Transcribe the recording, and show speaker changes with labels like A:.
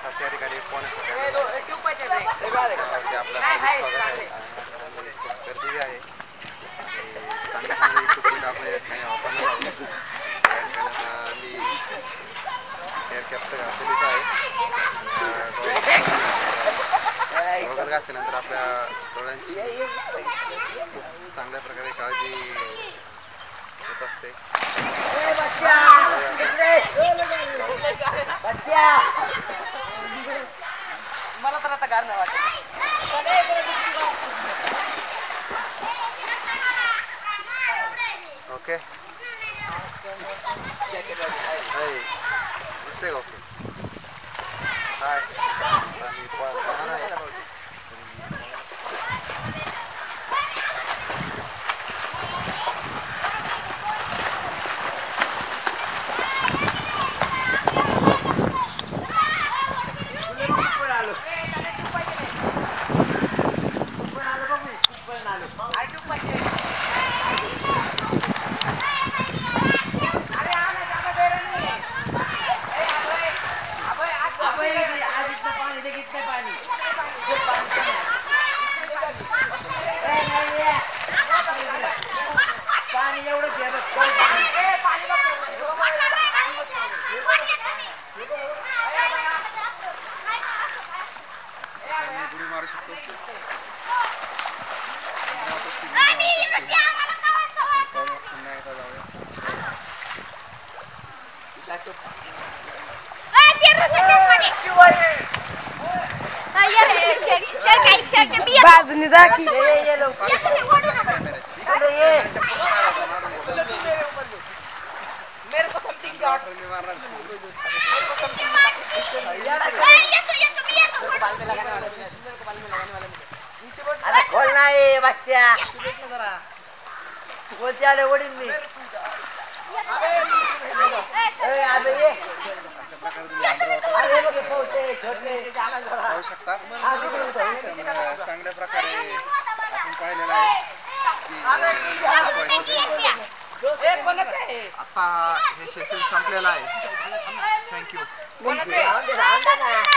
A: या ठिकाणी फोन गर्दी आहे चांगली चांगली इक्विपमेंट आपण वापरणार आहोत. या ठिकाणी मी एअर कॅप्टर घातलेलीच आहे. गॉगल घातल्यानंतर आपल्या डोळ्यांची खूप चांगल्या प्रकारे काळजी होत असते.
B: मला तर आता गार नाही वाटत.
A: ओके दिसते का? ओके हाय मी पाहणार आहे.
B: खोलना है बच्चा बोलते ओढीन मी.
A: पाहू शकता चांगल्या प्रकारे आपण पाहिलेलं आहे की आता हे सेशन संपलेलं आहे. थँक्यू.